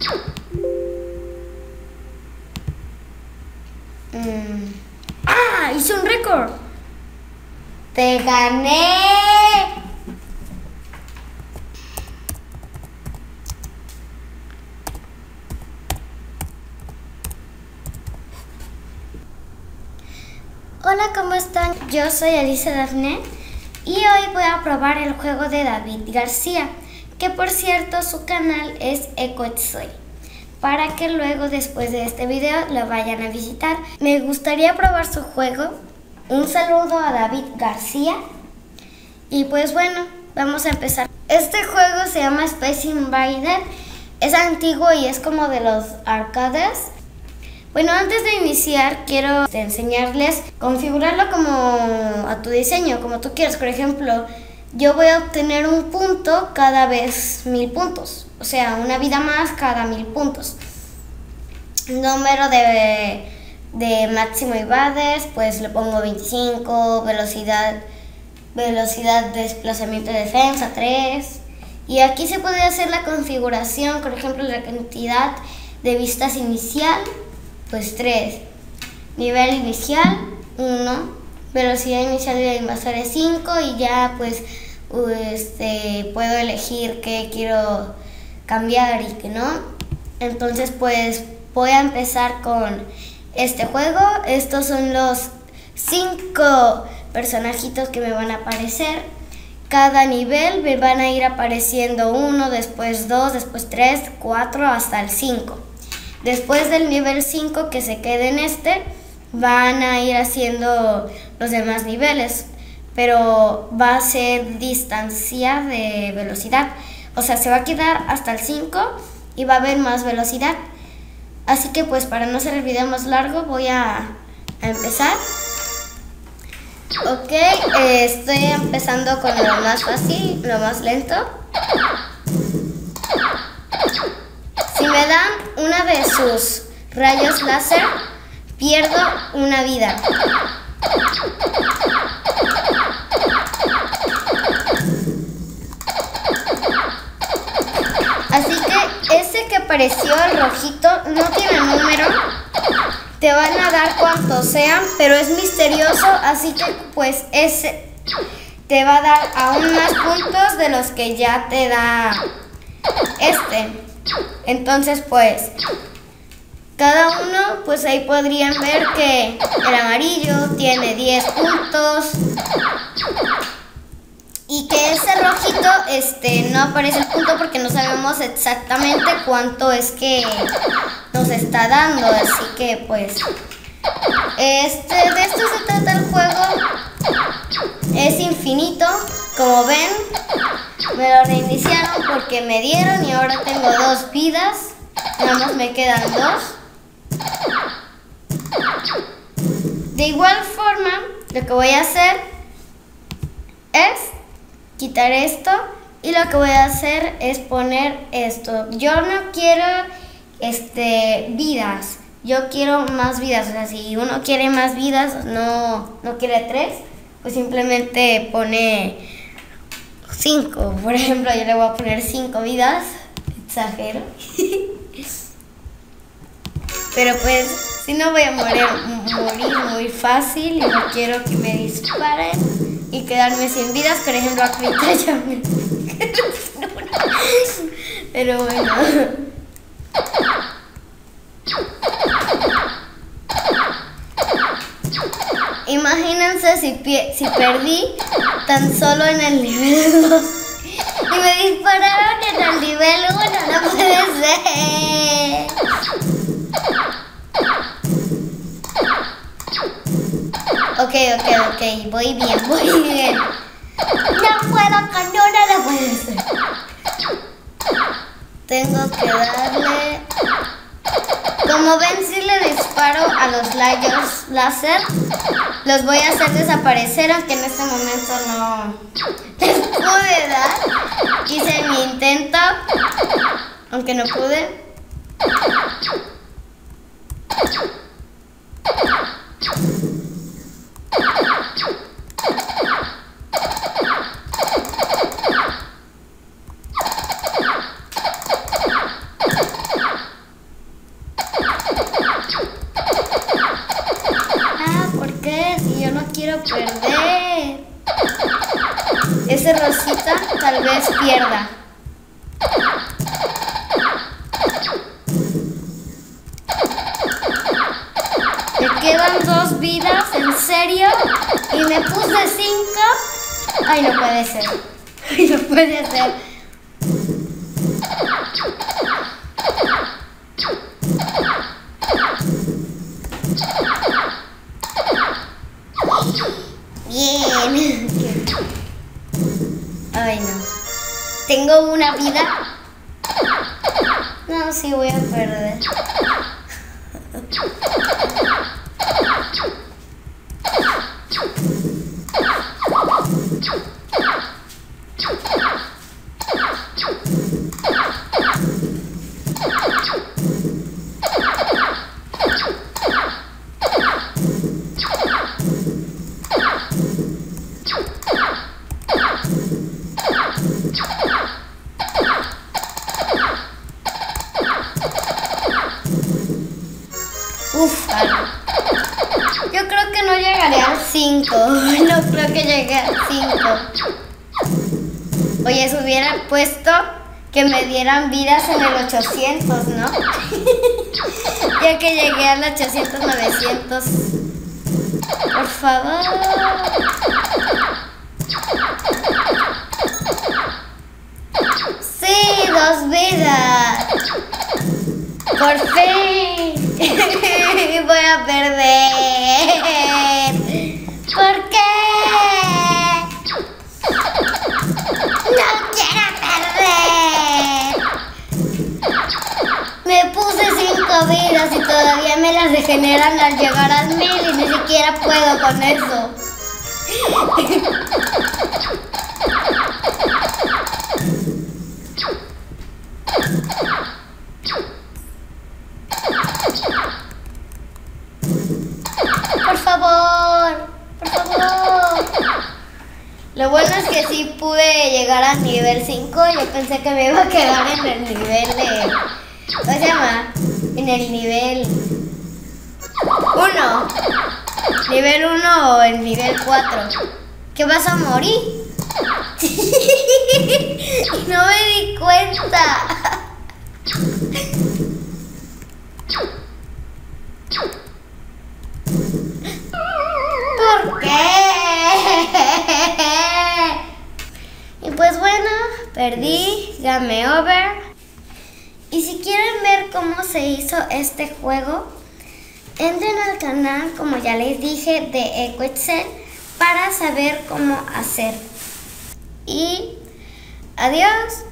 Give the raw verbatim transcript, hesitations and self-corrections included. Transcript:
Mm. ¡Ah! ¡Hice un récord! ¡Te gané! Hola, ¿cómo están? Yo soy Alicia Dafne y hoy voy a probar el juego de David García, que por cierto su canal es Ecoetsoy, para que luego después de este video lo vayan a visitar. Me gustaría probar su juego. Un saludo a David García y pues bueno, vamos a empezar. Este juego se llama Space Invader, es antiguo y es como de los arcades. Bueno, antes de iniciar quiero enseñarles configurarlo como a tu diseño, como tú quieras. Por ejemplo, yo voy a obtener un punto cada vez mil puntos, o sea, una vida más cada mil puntos. Número de, de máximo invaders, pues le pongo veinticinco, velocidad, velocidad de desplazamiento de defensa tres. Y aquí se puede hacer la configuración, por ejemplo, la cantidad de vistas inicial, pues tres, nivel inicial uno, velocidad inicial de invasores cinco y ya pues este, puedo elegir qué quiero cambiar y qué no. Entonces pues voy a empezar con este juego. Estos son los cinco personajitos que me van a aparecer. Cada nivel me van a ir apareciendo uno, después dos, después tres, cuatro hasta el cinco. Después del nivel cinco que se quede en este, van a ir haciendo los demás niveles, pero va a ser distancia de velocidad. O sea, se va a quedar hasta el cinco y va a haber más velocidad. Así que pues para no hacer el video más largo voy a, a empezar. Ok, eh, estoy empezando con lo más fácil, lo más lento. Si me dan una de sus rayos láser, pierdo una vida. Así que ese que apareció, el rojito, no tiene número. Te van a dar cuantos sean, pero es misterioso, así que pues ese te va a dar aún más puntos de los que ya te da este. Entonces pues cada uno, pues ahí podrían ver que el amarillo tiene diez puntos y que ese rojito este, no aparece el punto porque no sabemos exactamente cuánto es que nos está dando. Así que pues este, de esto se trata el juego. Es infinito, como ven. Me lo reiniciaron porque me dieron y ahora tengo dos vidas. Nada más me quedan dos. De igual forma, lo que voy a hacer es quitar esto y lo que voy a hacer es poner esto. Yo no quiero este, vidas, yo quiero más vidas. O sea, si uno quiere más vidas, no, no quiere tres, pues simplemente pone cinco. Por ejemplo, yo le voy a poner cinco vidas, exagero. Pero pues, si no voy a morir, morir muy fácil y no quiero que me disparen y quedarme sin vidas. Por ejemplo, ahorita ya me... Pero bueno. Imagínense si, si perdí tan solo en el nivel dos y me dispararon en el nivel uno, no puede ser. Ok, ok, ok, voy bien, voy bien. No puedo con una, no puede ser. Tengo que darle... Como ven, si le disparo a los rayos láser, los voy a hacer desaparecer, aunque en este momento no les pude dar. Hice mi intento, aunque no pude. quiero perder. Ese Rosita tal vez pierda. Me quedan dos vidas, ¿en serio? Y me puse cinco. Ay, no puede ser. Ay, no puede ser. Bien. Ay, no. Tengo una vida. No, sí voy a perder. Uf, yo creo que no llegaré al cinco. No creo que llegue al cinco. Oye, si hubiera puesto que me dieran vidas en el ochocientos, ¿no? Ya que llegué al ochocientos, novecientos. Por favor. Sí, dos vidas. Por fin. Voy a perder. ¿Por qué? No quiero perder. Me puse cinco vidas y todavía me las regeneran al llegar al mil y ni siquiera puedo con eso. Por favor, por favor. Lo bueno es que sí pude llegar al nivel cinco. Yo pensé que me iba a quedar en el nivel de... ¿Cómo se llama? En el nivel uno. Nivel uno o el nivel cuatro. ¿Qué vas a morir? Y no me di cuenta. ¿Por qué? Y pues bueno, perdí, game over. Y si quieren ver cómo se hizo este juego, entren al canal, como ya les dije, de EcoExcel para saber cómo hacer. Y adiós.